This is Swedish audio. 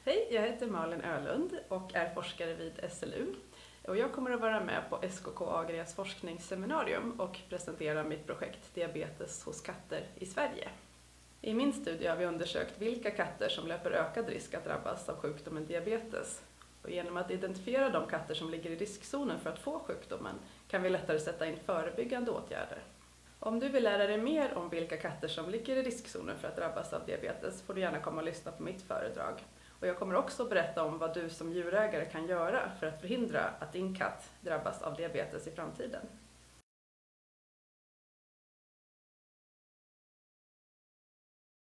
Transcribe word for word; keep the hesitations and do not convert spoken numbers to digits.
Hej, jag heter Malin Ölund och är forskare vid S L U. Och jag kommer att vara med på S K K Agrias forskningsseminarium och presentera mitt projekt Diabetes hos katter i Sverige. I min studie har vi undersökt vilka katter som löper ökad risk att drabbas av sjukdomen diabetes. Och genom att identifiera de katter som ligger i riskzonen för att få sjukdomen kan vi lättare sätta in förebyggande åtgärder. Om du vill lära dig mer om vilka katter som ligger i riskzonen för att drabbas av diabetes får du gärna komma och lyssna på mitt föredrag. Och jag kommer också berätta om vad du som djurägare kan göra för att förhindra att din katt drabbas av diabetes i framtiden.